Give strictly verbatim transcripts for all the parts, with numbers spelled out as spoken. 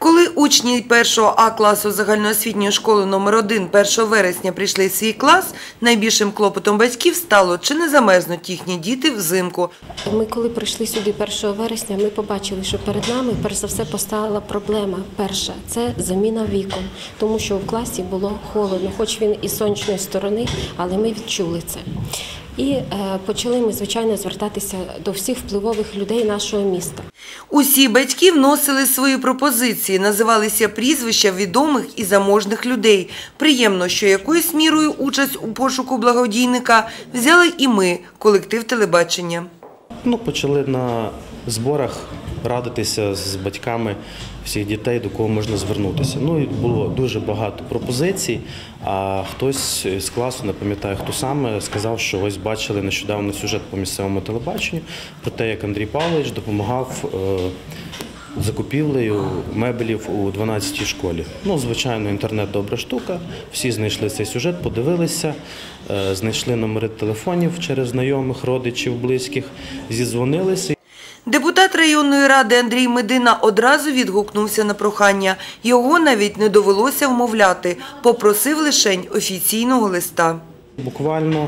Коли учні першого А класу загальноосвітньої школи номер один першого вересня прийшли в свій клас, найбільшим клопотом батьків стало, чи не замерзнуть їхні діти взимку. Ми коли прийшли сюди першого вересня, ми побачили, що перед нами перш за все постала проблема. Перша – це заміна вікон, тому що в класі було холодно, хоч він і з сонячної сторони, але ми відчули це. І почали ми, звичайно, звертатися до всіх впливових людей нашого міста. Усі батьки вносили свої пропозиції, називалися прізвища відомих і заможних людей. Приємно, що якоюсь мірою участь у пошуку благодійника взяли і ми, колектив телебачення. Ну, почали на зборах радитися з батьками всіх дітей, до кого можна звернутися. Ну, і було дуже багато пропозицій, а хтось з класу, не пам'ятаю хто саме, сказав, що ось бачили нещодавно сюжет по місцевому телебаченню про те, як Андрій Павлович допомагав закупівлею меблів у дванадцятій школі. Ну, звичайно, інтернет – добра штука, всі знайшли цей сюжет, подивилися, знайшли номери телефонів через знайомих, родичів, близьких, зідзвонилися. Депутат районної ради Андрій Медина одразу відгукнувся на прохання. Його навіть не довелося вмовляти, попросив лишень офіційного листа. Буквально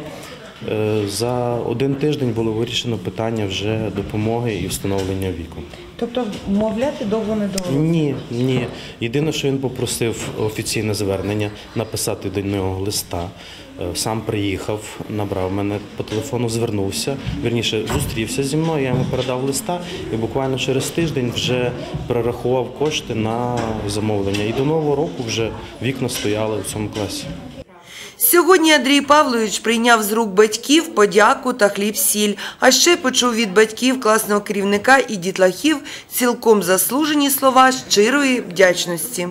за один тиждень було вирішено питання вже допомоги і встановлення вікон. Тобто вмовляти довго не довелося? Ні, ні. Єдине, що він попросив офіційне звернення, написати до нього листа. Сам приїхав, набрав мене по телефону, звернувся, вірніше зустрівся зі мною, я йому передав листа і буквально через тиждень вже перерахував кошти на замовлення. І до Нового року вже вікна стояли в цьому класі. Сьогодні Андрій Павлович прийняв з рук батьків подяку та хліб-сіль, а ще почув від батьків, класного керівника і дітлахів цілком заслужені слова щирої вдячності.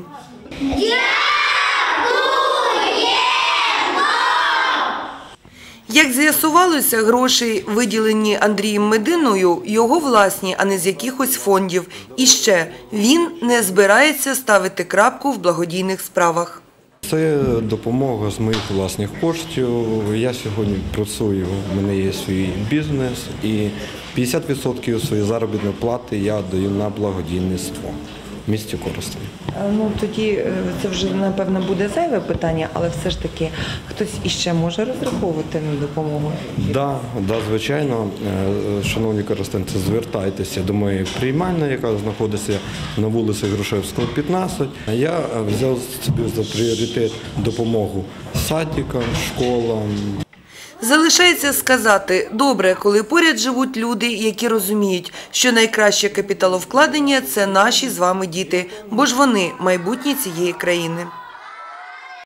Як з'ясувалося, гроші, виділені Андрієм Мединою, його власні, а не з якихось фондів. І ще, він не збирається ставити крапку в благодійних справах. Це допомога з моїх власних коштів. Я сьогодні працюю, в мене є свій бізнес і п'ятдесят відсотків своєї заробітної плати я даю на благодійництво в місті Коростень. Ну, тоді це вже, напевно, буде зайве питання, але все ж таки хтось іще може розраховувати на допомогу? Так, да, звичайно. Шановні коростенці, звертайтеся до моєї приймальної, яка знаходиться на вулиці Грушевського, п'ятнадцять. Я взяв собі за пріоритет допомогу садикам, школам. Залишається сказати, добре, коли поряд живуть люди, які розуміють, що найкраще капіталовкладення – це наші з вами діти, бо ж вони – майбутнє цієї країни.